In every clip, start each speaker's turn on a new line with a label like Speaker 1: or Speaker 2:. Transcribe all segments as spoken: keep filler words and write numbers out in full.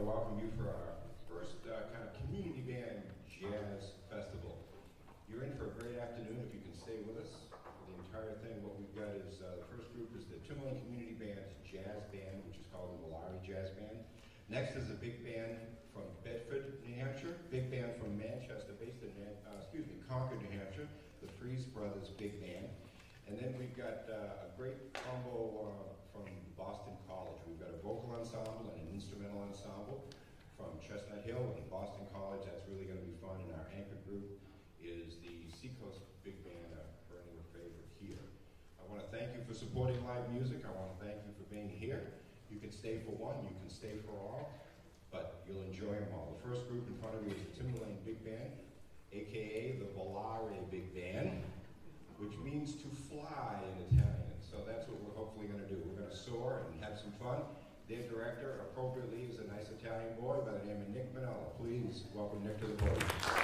Speaker 1: welcome you for our first uh, kind of community band jazz festival. You're in for a great afternoon if you can stay with us for the entire thing. What we've got is, uh, the first group is the Timberland Community Band's jazz band, which is called the Valari Jazz Band. Next is a big band from Bedford, New Hampshire, big band from Manchester, based in, uh, excuse me, Concord, New Hampshire, the Freeze Brothers Big Band. And then we've got uh, a great combo uh, from Boston College. We've got a vocal ensemble and an instrumental ensemble from Chestnut Hill and Boston College. That's really going to be fun. And our anchor group is the Seacoast Big Band, a perennial favorite here. I want to thank you for supporting live music. I want to thank you for being here. You can stay for one, you can stay for all, but you'll enjoy them all. The first group in front of you is the Timberland Big Band, aka the Volare Big Band, which means to fly in Italian. So that's what we're hopefully going to do. We're going to soar and have some fun. Their director, appropriately, is a nice Italian boy by the name of Nick Manella. Please welcome Nick to the podium.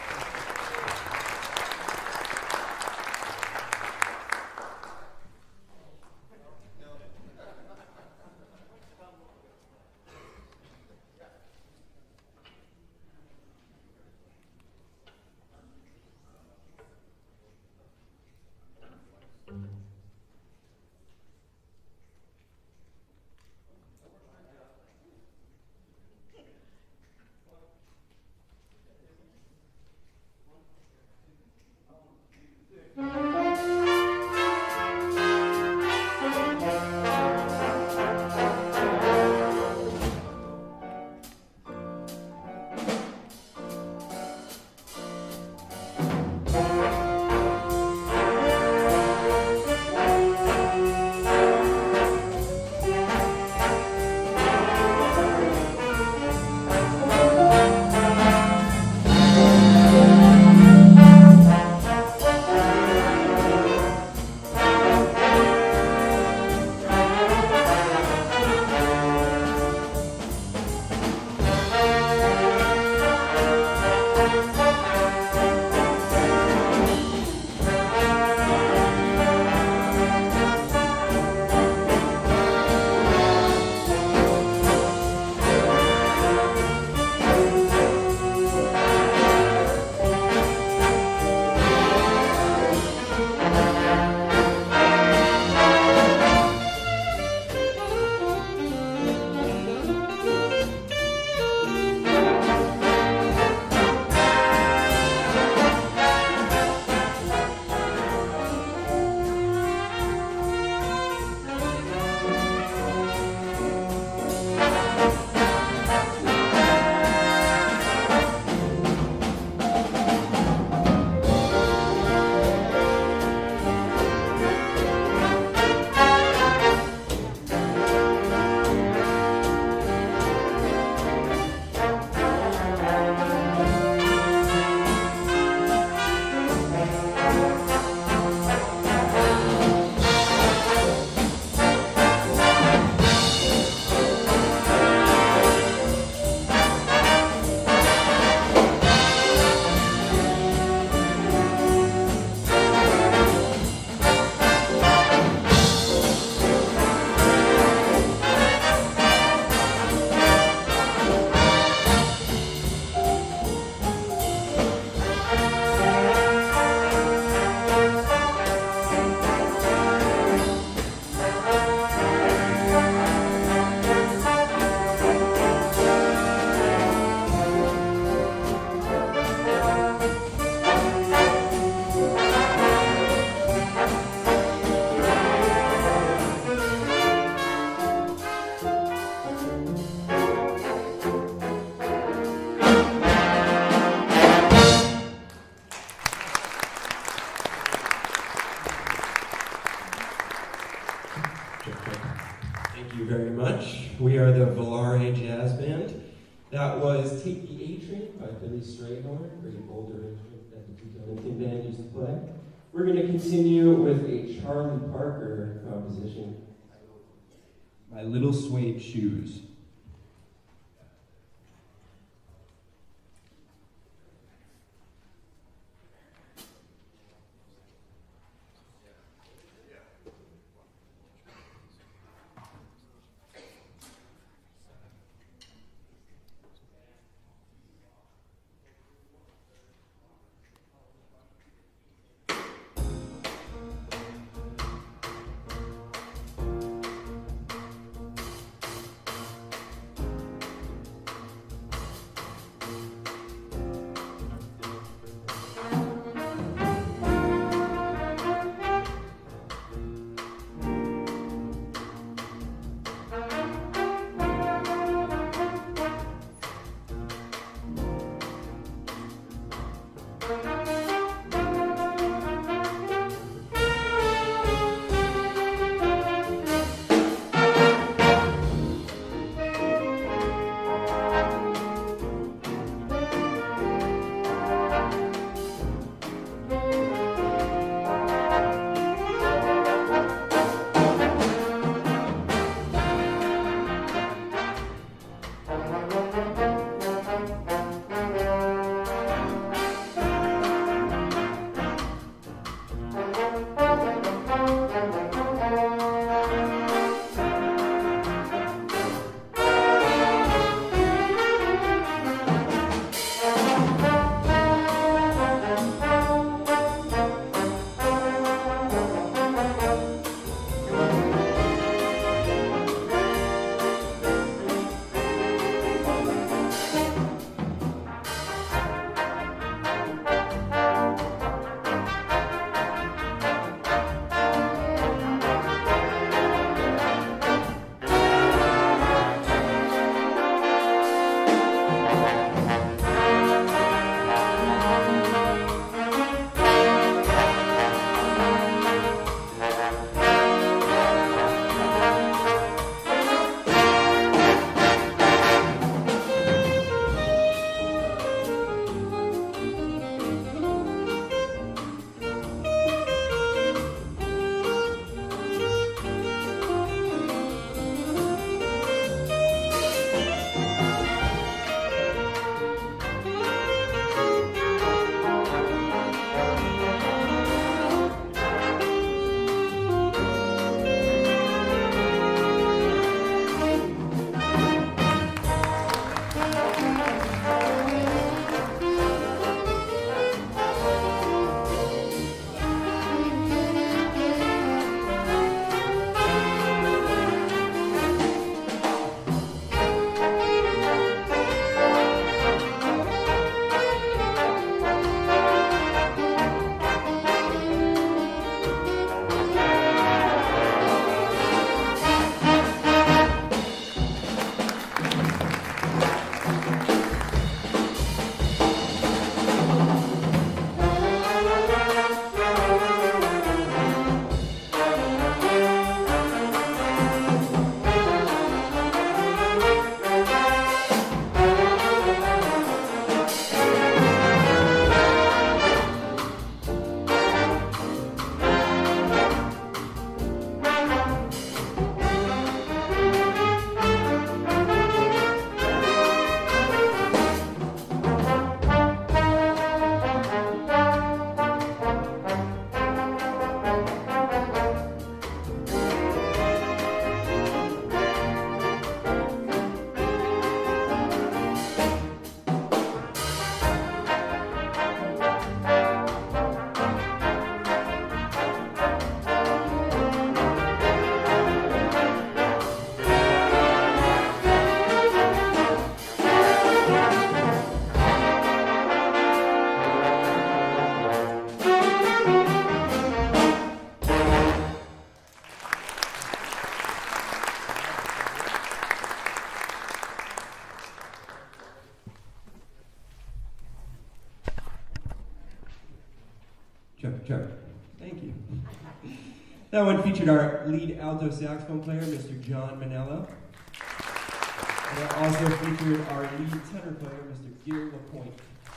Speaker 2: We are the Volare Jazz Band. That was Take the A Train by Billy Strayhorn, great older instrument that the Duke Ellington Band used to play. We're going to continue with a Charlie Parker composition.
Speaker 3: My Little Suede Shoes.
Speaker 2: Trevor, Trevor. Thank you. That one featured our lead alto saxophone player, Mister John Manello. And it also featured our lead tenor player, Mister Gil LaPointe.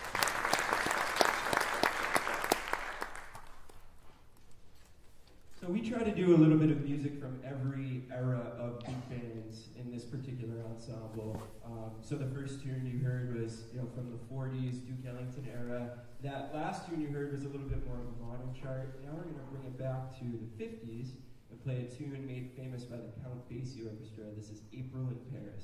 Speaker 2: So we try to do a little bit of music from every era of big bands in this particular ensemble. Um, so the first tune you heard was, you know, from the forties, Duke Ellington era. That last tune you heard was a little bit more of a modern chart. Now we're going to bring it back to the fifties and play a tune made famous by the Count Basie Orchestra. This is April in Paris.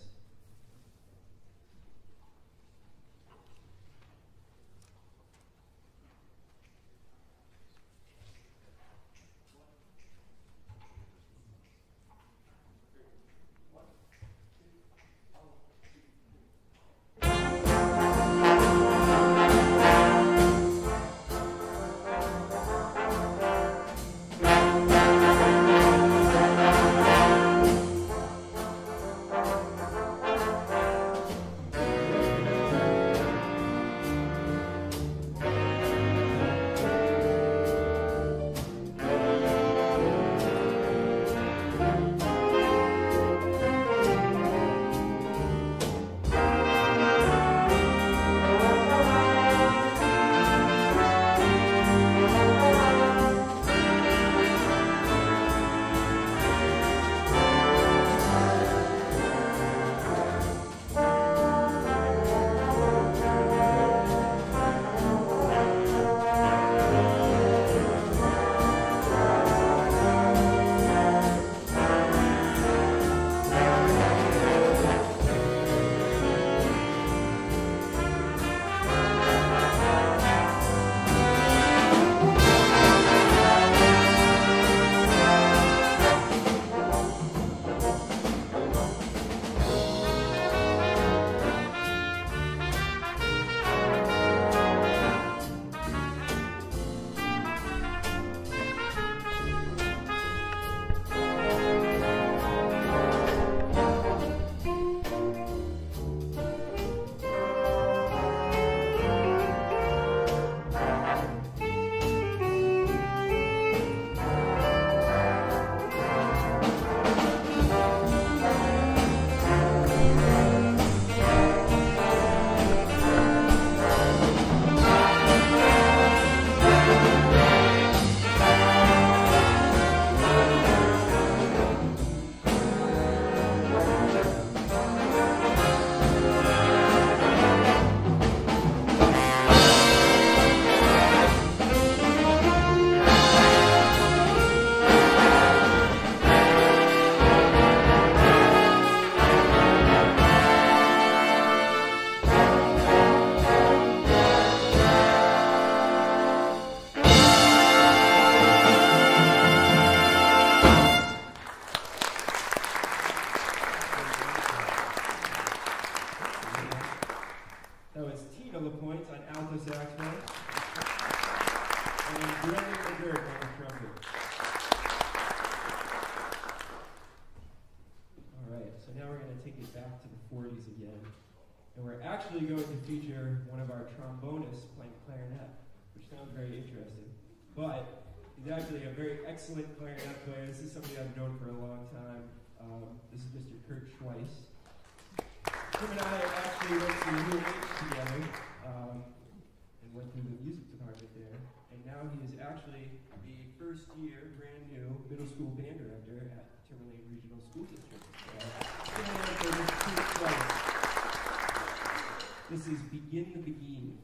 Speaker 2: Actually going to feature one of our trombonists playing clarinet, which sounds very interesting. But he's actually a very excellent clarinet player. This is somebody I've known for a long time. Um, this is Mister Kurt Schweiss. Him and I actually went to U N H together um, and went through the music department there. And now he is actually the first year, brand new, middle school band director at Timberlane Regional School District. Uh, Kurt Schweiss. This is Begin the Begin.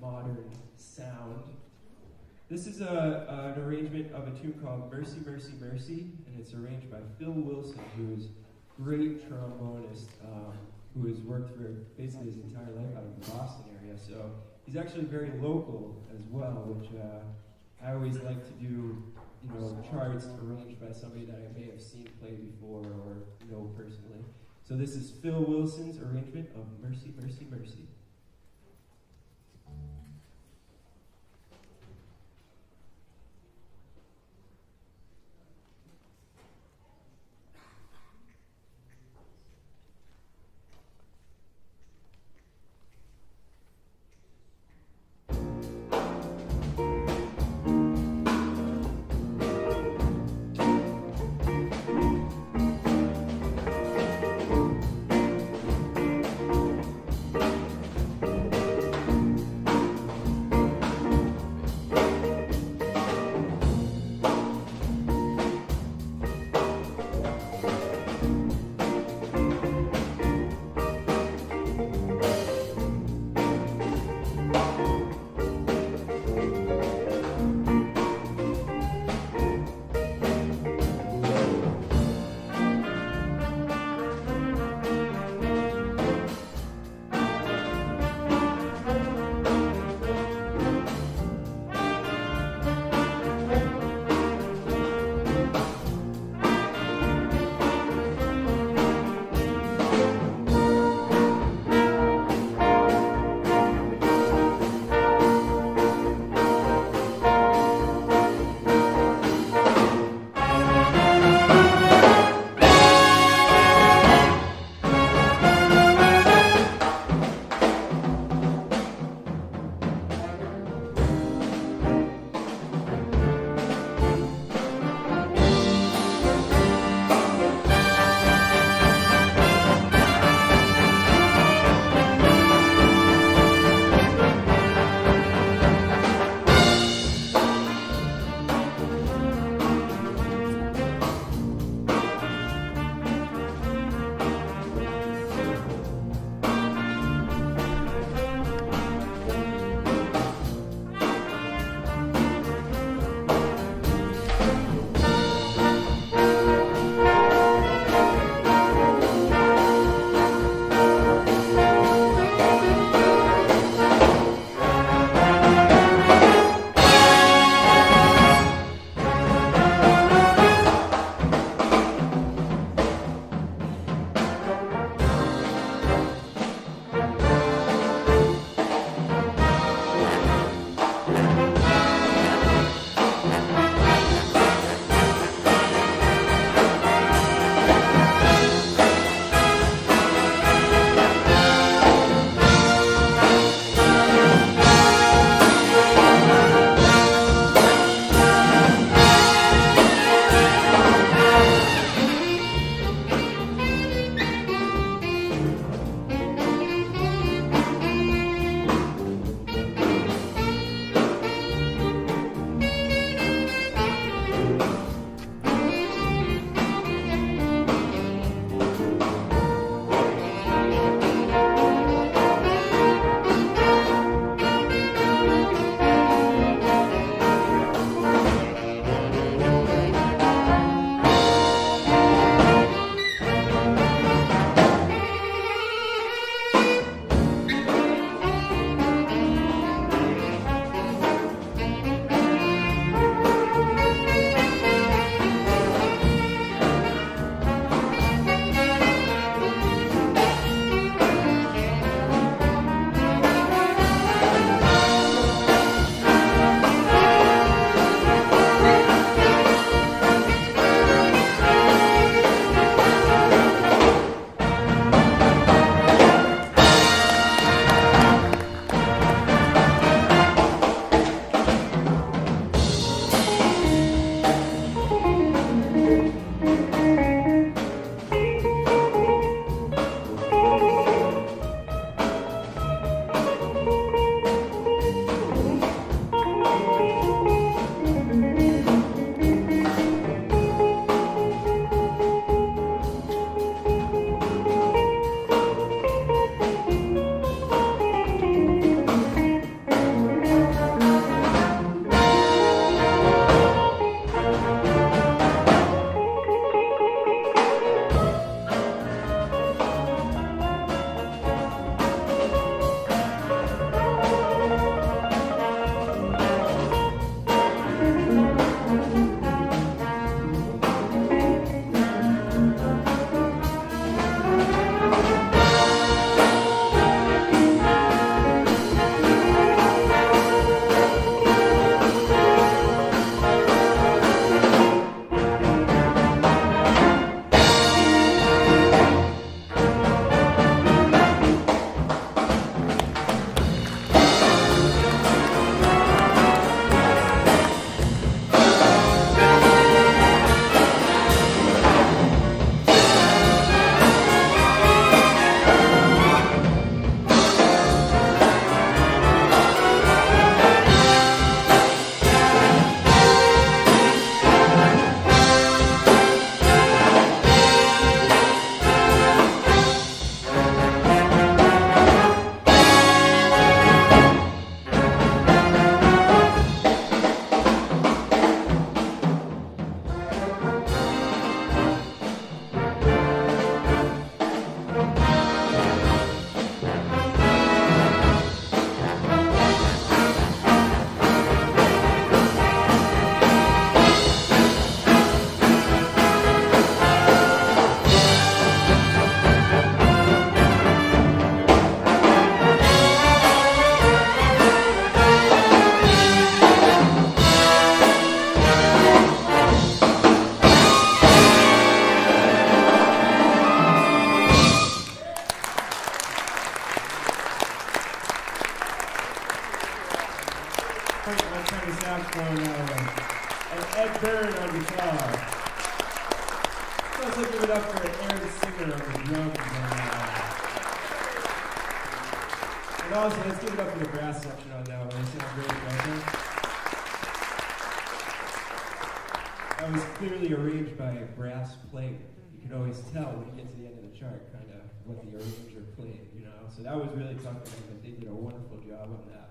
Speaker 2: modern sound. This is a, an arrangement of a tune called Mercy, Mercy, Mercy, and it's arranged by Phil Wilson, who is a great trombonist, um, who has worked for basically his entire life out of the Boston area. So he's actually very local as well, which uh, I always like to do, you know, charts arranged by somebody that I may have seen play before or know personally. So this is Phil Wilson's arrangement of Mercy, Mercy, Mercy.
Speaker 4: Thank on tenor saxophone, uh, and Ed Byrne on guitar. Let's also give it up for Aaron Singer on the drums. And, uh, and also, let's give it up for the brass section on that one. They sound great, don't they? That was clearly arranged by a brass player. You could always tell when you get to the end of the chart, kind of what the arranger played, you know. So that was really tough for them, but they did a wonderful job on that.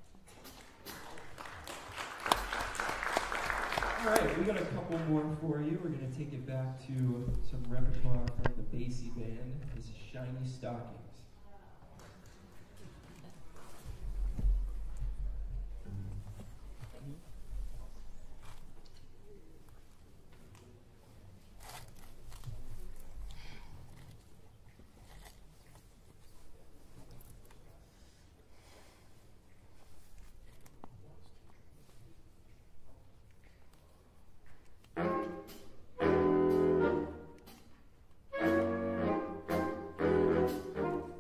Speaker 4: All right, we got a couple more for you. We're going to take it back to some repertoire from the Basie Band. This is Shiny Stockings.
Speaker 5: Thank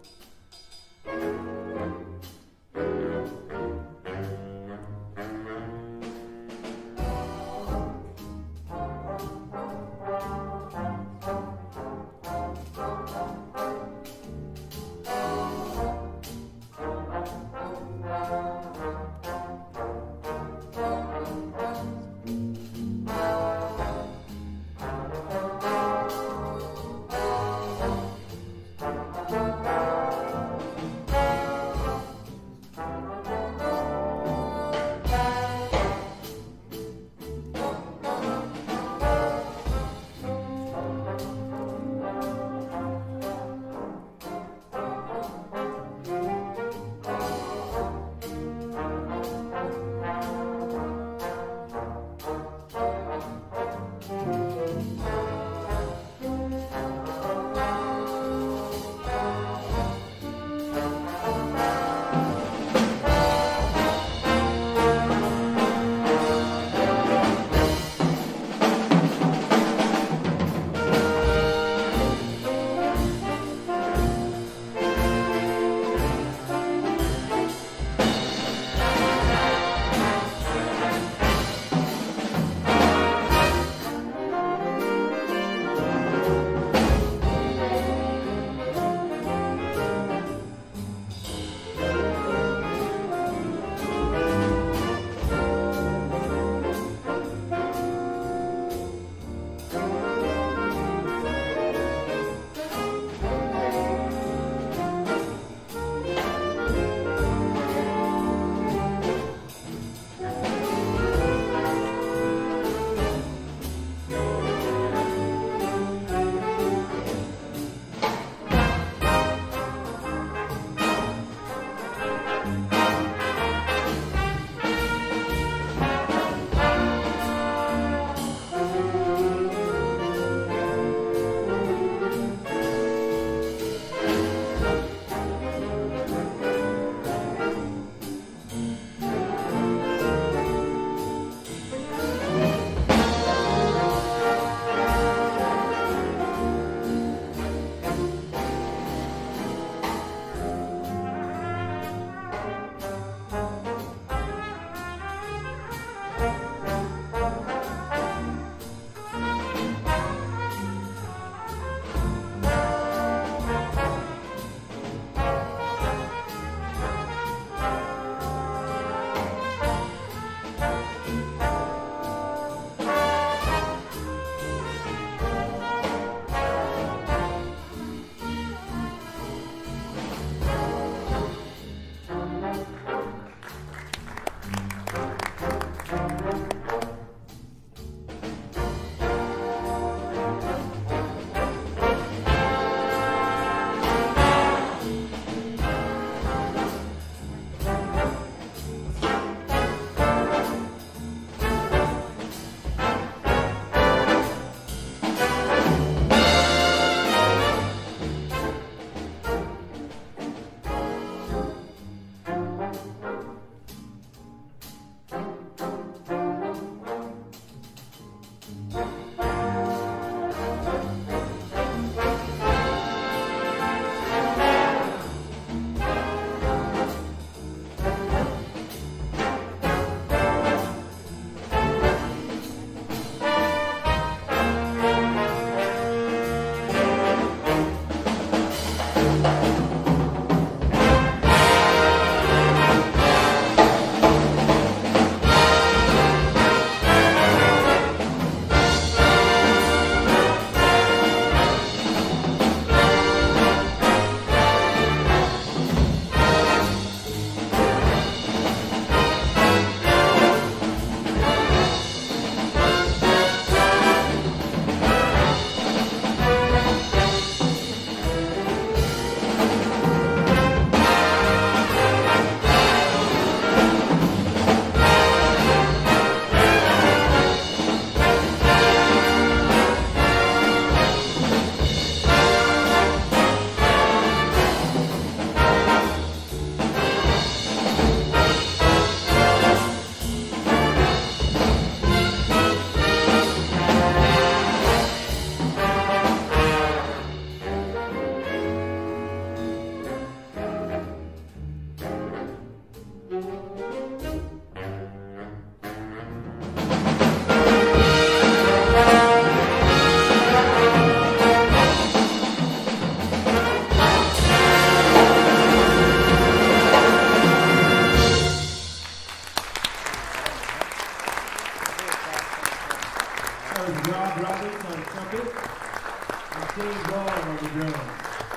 Speaker 4: That was Rob Roberts on trumpet and Dave Ball on the drums.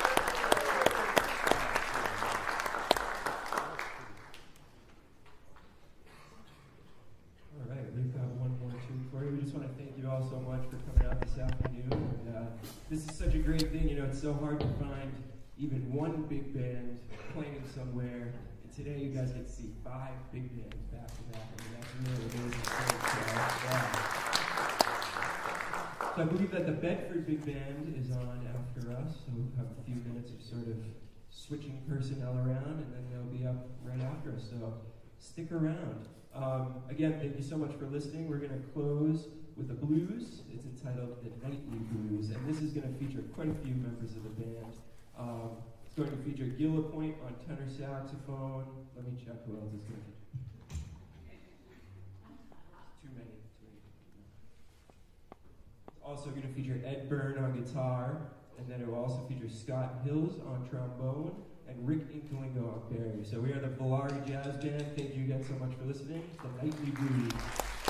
Speaker 4: All right, we've got one more tune for you. We just want to thank you all so much for coming out this afternoon. And, uh, this is such a great thing. You know, it's so hard to find even one big band playing somewhere. And today you guys get to see five big bands back to back. I mean, that's really amazing. So, yeah. So I believe that the Bedford Big Band is on after us, so we'll have a few minutes of sort of switching personnel around, and then they'll be up right after us, so stick around. Um, again, thank you so much for listening. We're going to close with a blues. It's entitled The Nightly Blues, and this is going to feature quite a few members of the band. Um, it's going to feature Gil Lapointe on tenor saxophone. Let me check who else is going to feature. Too many. Also going to feature Ed Byrne on guitar, and then it will also feature Scott Hills on trombone, and Rick Inkalingo on perry. So we are the Volare Jazz Band. Thank you again so much for listening. The Nightly Blues.